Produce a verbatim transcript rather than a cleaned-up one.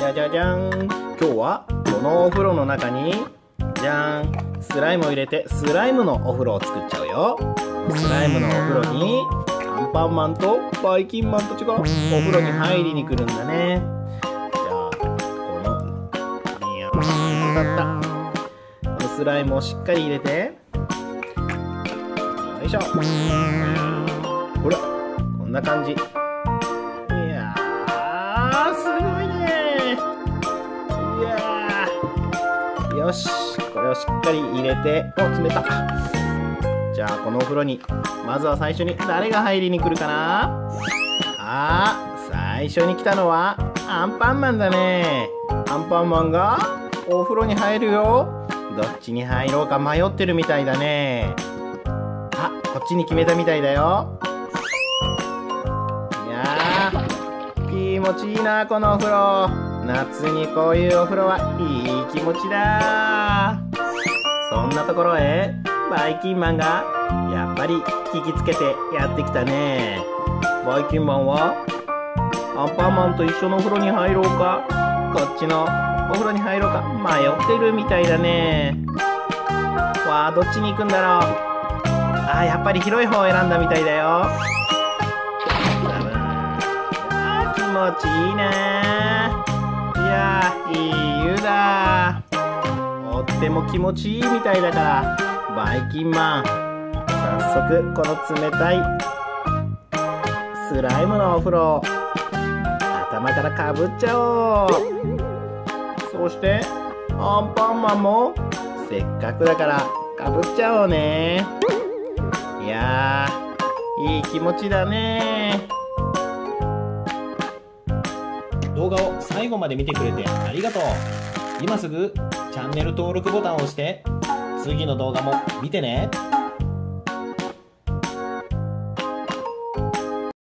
ゃじゃじゃん。今日はこのお風呂の中にじゃーん、スライムを入れてスライムのお風呂を作っちゃうよ。スライムのお風呂にアンパンマンとバイキンマンたちがお風呂に入りに来るんだね。じゃあこのいやだったこのスライムをしっかり入れて、よいしょ。ほらこんな感じ。いやーすごいね。いやーよし、これをしっかり入れて、お、冷た。じゃあこのお風呂にまずは最初に誰が入りに来るかな。あー、最初に来たのはアンパンマンだね。アンパンマンがお風呂に入るよ。どっちに入ろうか迷ってるみたいだね。あ、こっちに決めたみたいだよ。いやー気持ちいいなこのお風呂。夏にこういうお風呂はいい気持ちだ。そんなところへバイキンマンがやっぱり聞きつけてやってきたね。バイキンマンはアンパンマンと一緒のお風呂に入ろうか、こっちのお風呂に入ろうか迷ってるみたいだね。わあ、どっちに行くんだろう。あー、やっぱり広い方を選んだみたいだよ。あー、気持ちいいね。いやーいい湯だ。とっても気持ちいいみたいだから、バイキンマン早速この冷たいスライムのお風呂頭からかぶっちゃおう。そしてアンパンマンもせっかくだからかぶっちゃおうね。いやーいい気持ちだね。動画を最後まで見てくれてありがとう。今すぐチャンネル登録ボタンを押して次の動画も見てね。